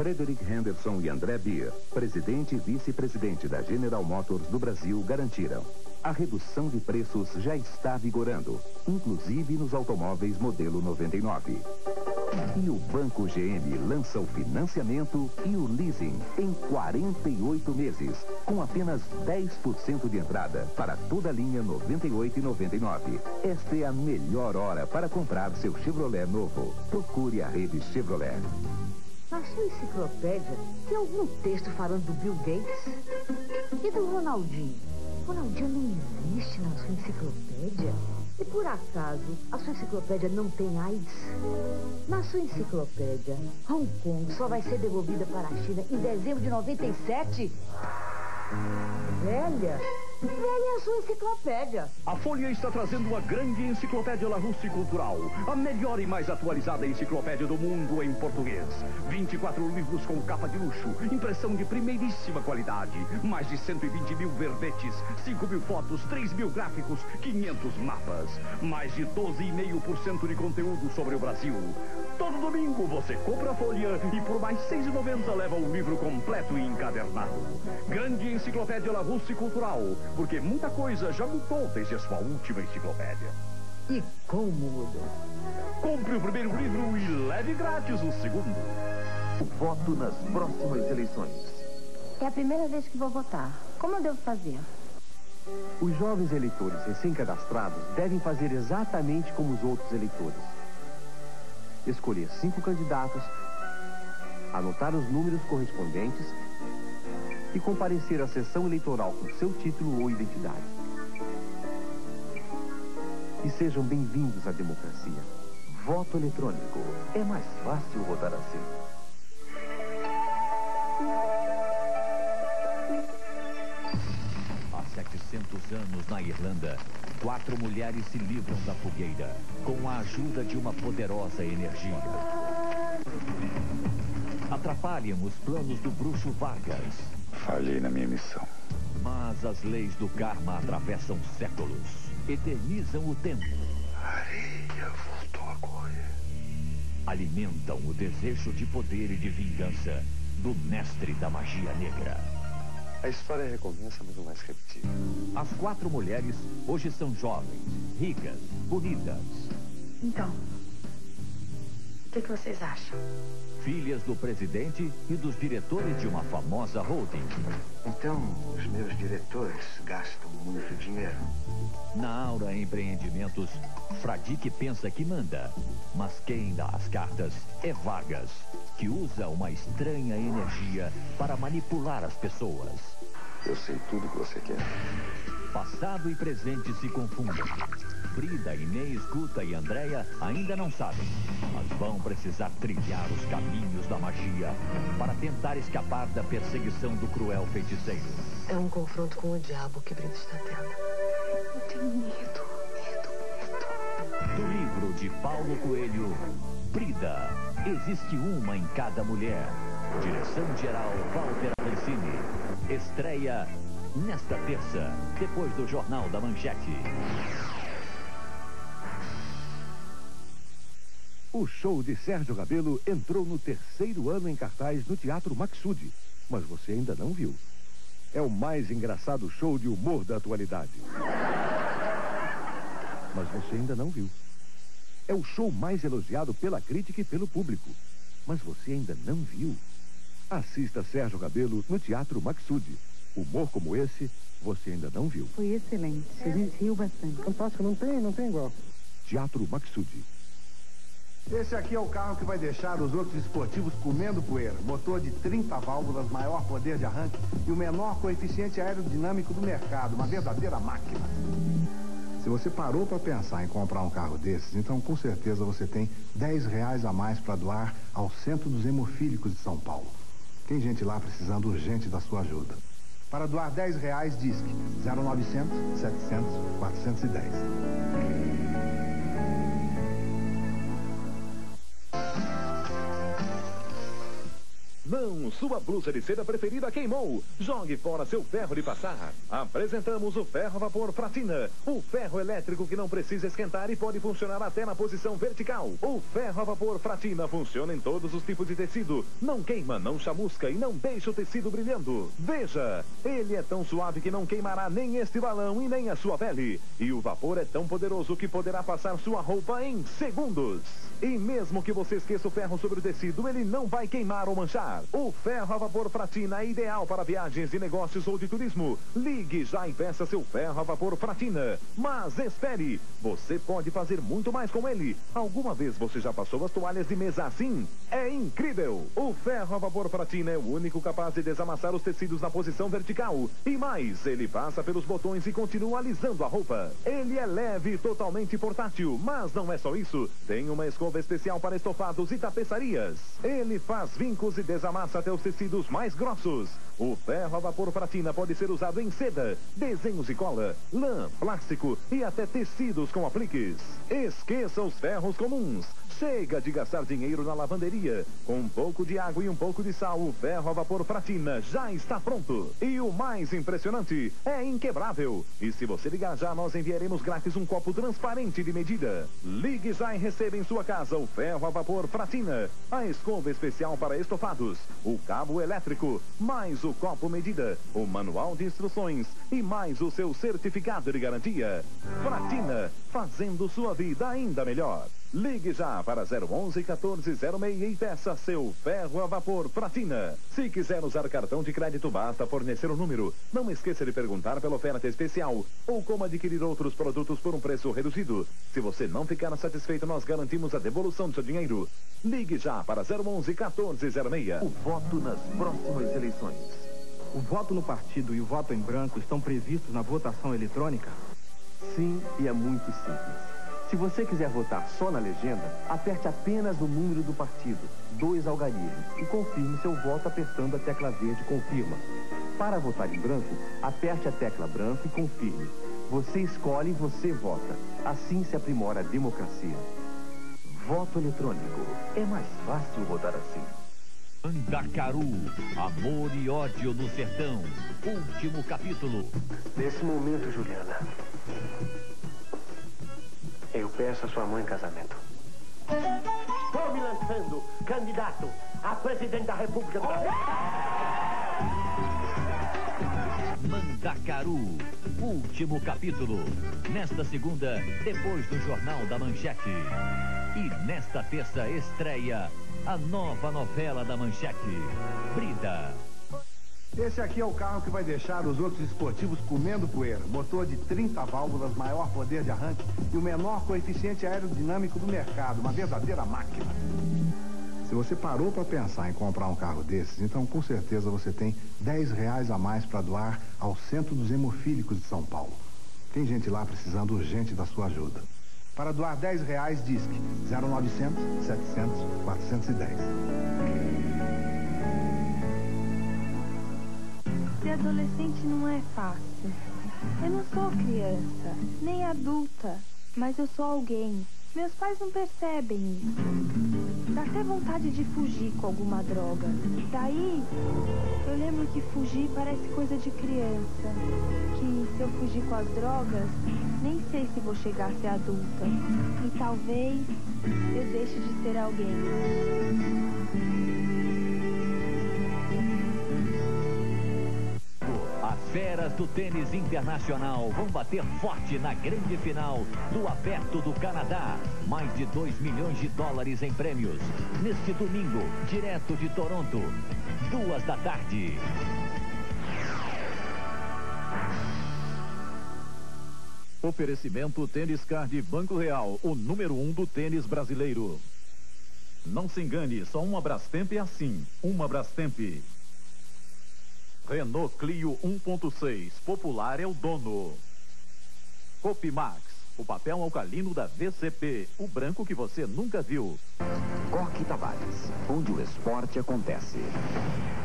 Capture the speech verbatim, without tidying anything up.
Frederick Henderson e André Beer, presidente e vice-presidente da General Motors do Brasil, garantiram: a redução de preços já está vigorando, inclusive nos automóveis modelo noventa e nove. E o Banco G M lança o financiamento e o leasing em quarenta e oito meses, com apenas dez por cento de entrada para toda a linha noventa e oito e noventa e nove. Esta é a melhor hora para comprar seu Chevrolet novo. Procure a rede Chevrolet. Na sua enciclopédia, tem algum texto falando do Bill Gates? E do Ronaldinho? Ronaldinho não existe na sua enciclopédia? E por acaso, a sua enciclopédia não tem AIDS? Na sua enciclopédia, Hong Kong só vai ser devolvida para a China em dezembro de noventa e sete? Velha, velha é a sua enciclopédia. A Folha está trazendo uma grande enciclopédia Larousse Cultural, a melhor e mais atualizada enciclopédia do mundo em português. vinte e quatro livros com capa de luxo, impressão de primeiríssima qualidade, mais de cento e vinte mil verbetes, cinco mil fotos, três mil gráficos, quinhentos mapas, mais de doze vírgula cinco por cento de conteúdo sobre o Brasil. Todo domingo você compra a Folha e por mais seis reais e noventa centavos leva o livro completo e encadernado. Grande enciclopédia Larousse Cultural, porque muita coisa já mudou desde a sua última enciclopédia. E como mudou? Compre o primeiro livro e leve grátis o segundo. O voto nas próximas eleições. É a primeira vez que vou votar. Como eu devo fazer? Os jovens eleitores recém-cadastrados devem fazer exatamente como os outros eleitores. Escolher cinco candidatos, anotar os números correspondentes e comparecer à sessão eleitoral com seu título ou identidade. E sejam bem-vindos à democracia. Voto eletrônico. É mais fácil votar assim. Há setecentos anos na Irlanda, quatro mulheres se livram da fogueira com a ajuda de uma poderosa energia. Atrapalham os planos do bruxo Vargas. Falhei na minha missão. Mas as leis do karma atravessam séculos, eternizam o tempo. A areia voltou a correr. Alimentam o desejo de poder e de vingança do mestre da magia negra. A história recomeça, mas não vai se repetir. As quatro mulheres hoje são jovens, ricas, bonitas. Então, o que, que vocês acham? Filhas do presidente e dos diretores de uma famosa holding. Então, os meus diretores gastam muito dinheiro. Na Aura Empreendimentos, Fradique pensa que manda, mas quem dá as cartas é Vargas, que usa uma estranha energia para manipular as pessoas. Eu sei tudo que você quer. Passado e presente se confundem. Brida, Inês, Guta e Andréia ainda não sabem, mas vão precisar trilhar os caminhos da magia para tentar escapar da perseguição do cruel feiticeiro. É um confronto com o diabo que Brida está tendo. Eu tenho medo, medo, medo. Do livro de Paulo Coelho, Brida, existe uma em cada mulher. Direção-geral Walter Avancini. Estreia nesta terça, depois do Jornal da Manchete. O show de Sérgio Rabelo entrou no terceiro ano em cartaz no Teatro Maxud, mas você ainda não viu. É o mais engraçado show de humor da atualidade. Mas você ainda não viu. É o show mais elogiado pela crítica e pelo público, mas você ainda não viu. Assista Sérgio Rabelo no Teatro Maxud. Humor como esse, você ainda não viu. Foi excelente, a gente riu bastante. Fantástico, não tem, não tem igual. Teatro Maxud. Esse aqui é o carro que vai deixar os outros esportivos comendo poeira. Motor de trinta válvulas, maior poder de arranque e o menor coeficiente aerodinâmico do mercado. Uma verdadeira máquina. Se você parou para pensar em comprar um carro desses, então com certeza você tem dez reais a mais para doar ao Centro dos Hemofílicos de São Paulo. Tem gente lá precisando urgente da sua ajuda. Para doar dez reais, disque zero novecentos, setecentos, quatrocentos e dez. não, sua blusa de seda preferida queimou. Jogue fora seu ferro de passar. Apresentamos o ferro a vapor Fratina. O ferro elétrico que não precisa esquentar e pode funcionar até na posição vertical. O ferro a vapor Fratina funciona em todos os tipos de tecido. Não queima, não chamusca e não deixa o tecido brilhando. Veja, ele é tão suave que não queimará nem este balão e nem a sua pele. E o vapor é tão poderoso que poderá passar sua roupa em segundos. E mesmo que você esqueça o ferro sobre o tecido, ele não vai queimar ou manchar. O ferro a vapor Fratina é ideal para viagens de negócios ou de turismo. Ligue já e peça seu ferro a vapor Fratina. Mas espere, você pode fazer muito mais com ele. Alguma vez você já passou as toalhas de mesa assim? É incrível! O ferro a vapor Fratina é o único capaz de desamassar os tecidos na posição vertical. E mais, ele passa pelos botões e continua alisando a roupa. Ele é leve e totalmente portátil, mas não é só isso. Tem uma escova especial para estofados e tapeçarias. Ele faz vincos e desamassa até os tecidos mais grossos. O ferro a vapor Fratina pode ser usado em seda, desenhos de cola, lã, plástico e até tecidos com apliques. Esqueça os ferros comuns. Chega de gastar dinheiro na lavanderia. Com um pouco de água e um pouco de sal, o ferro a vapor Fratina já está pronto. E o mais impressionante, é inquebrável. E se você ligar já, nós enviaremos grátis um copo transparente de medida. Ligue já e receba em sua casa o ferro a vapor Fratina, a escova especial para estofados, o cabo elétrico, mais o copo medida, o manual de instruções e mais o seu certificado de garantia. Fratina, fazendo sua vida ainda melhor. Ligue já para zero onze, quatorze zero seis e peça seu ferro a vapor Fratina. Se quiser usar cartão de crédito, basta fornecer o número. Não esqueça de perguntar pela oferta especial ou como adquirir outros produtos por um preço reduzido. Se você não ficar satisfeito, nós garantimos a devolução do seu dinheiro. Ligue já para zero onze, quatorze zero seis. O voto nas próximas eleições. O voto no partido e o voto em branco estão previstos na votação eletrônica? Sim, e é muito simples. Se você quiser votar só na legenda, aperte apenas o número do partido, dois algarismos, e confirme seu voto apertando a tecla verde Confirma. Para votar em branco, aperte a tecla branco e confirme. Você escolhe e você vota. Assim se aprimora a democracia. Voto eletrônico. É mais fácil votar assim. Mandacaru, amor e ódio no sertão. Último capítulo. Nesse momento, Juliana, eu peço a sua mãe em casamento. Estou me lançando candidato a presidente da República do Brasil. Mandacaru, último capítulo. Nesta segunda, depois do Jornal da Manchete. E nesta terça estreia a nova novela da Manchete, Brida. Esse aqui é o carro que vai deixar os outros esportivos comendo poeira. Motor de trinta válvulas, maior poder de arranque e o menor coeficiente aerodinâmico do mercado. Uma verdadeira máquina. Se você parou para pensar em comprar um carro desses, então com certeza você tem dez reais a mais para doar ao Centro dos Hemofílicos de São Paulo. Tem gente lá precisando urgente da sua ajuda. Para doar dez reais, disque zero novecentos, setecentos, quatrocentos e dez. Ser adolescente não é fácil. Eu não sou criança, nem adulta, mas eu sou alguém. Meus pais não percebem isso. Dá até vontade de fugir com alguma droga. Daí, eu lembro que fugir parece coisa de criança. Que se eu fugir com as drogas, nem sei se vou chegar a ser adulta. E talvez eu deixe de ser alguém. As feras do tênis internacional vão bater forte na grande final do Aberto do Canadá. Mais de dois milhões de dólares em prêmios. Neste domingo, direto de Toronto, duas da tarde. Oferecimento Tênis Card Banco Real, o número um do tênis brasileiro. Não se engane, só uma Brastemp é assim. Uma Brastemp. Renault Clio um ponto seis, popular é o dono. Copimax, o papel alcalino da V C P, o branco que você nunca viu. Coque Tavares, onde o esporte acontece.